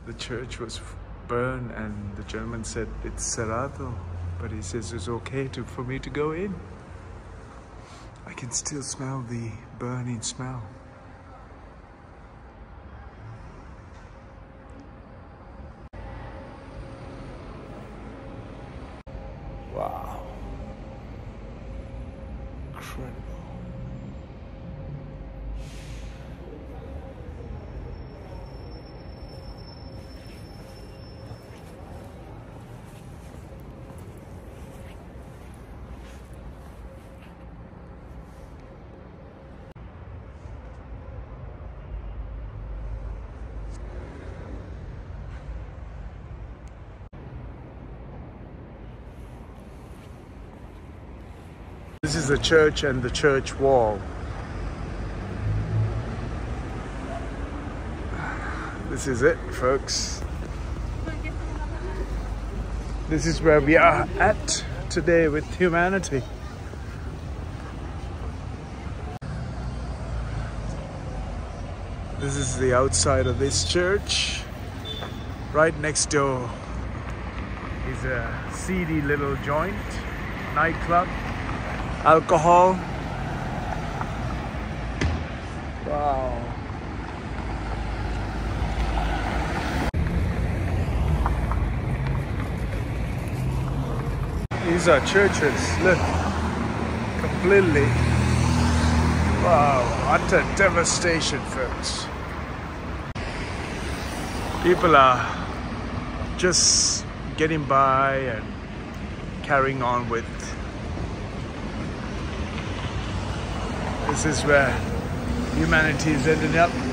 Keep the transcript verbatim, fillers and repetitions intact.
the church was burned and the German said it's cerrado, but he says it's okay to, for me to go in. I can still smell the burning smell. Wow. Incredible. This is the church and the church wall. This is it, folks. This is where we are at today with humanity. This is the outside of this church. Right next door is a seedy little joint, nightclub. Alcohol. Wow. These are churches, look. Completely. Wow, utter devastation, folks. People are just getting by and carrying on with. This is where humanity is ending up.